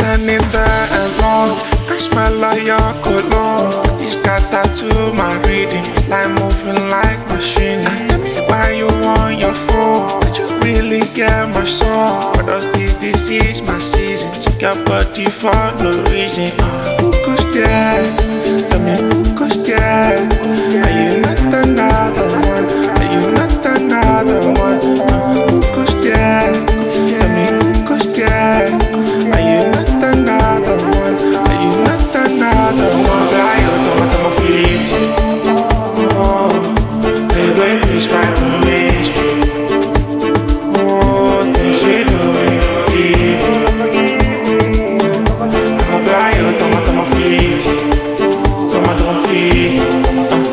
standing there alone? Can smell like your cologne. This got tattoo my reading. It's like moving like machine. Tell me why you on your phone. Did you really get my soul? Or does this disease my season? You got body for no reason. Who goes there? Tell me who goes there? Are you not another one? Are you not another one? Who goes there? Tell me who goes there? Are you not another one? Are you not another one? Oblayo, toma frente. Oh, playboy, please fight the mystery. Oh, things we do it. Oblayo, toma frente. Toma frente.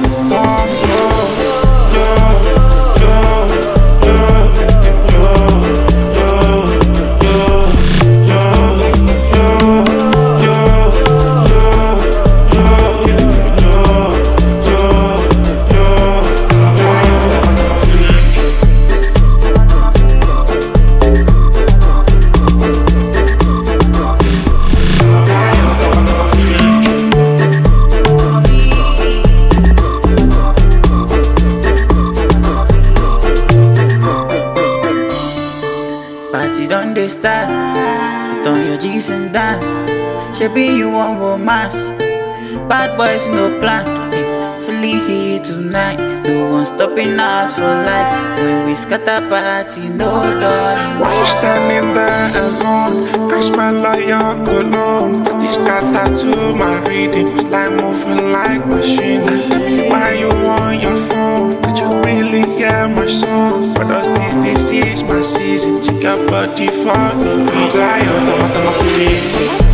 Party done they start. Put on your jeans and dance. Shebi you want romance. Bad boys no plan. Fully here tonight. No one stopping us for life. When we scatter party, no darling. Why you standing there alone? Can smell like your cologne. This got tattoo my reading. It's like moving like machine. Tell me why you on your phone. Did you really get my soul? Or does this disease my season? You got body for no reason. Oblayo, toma frente.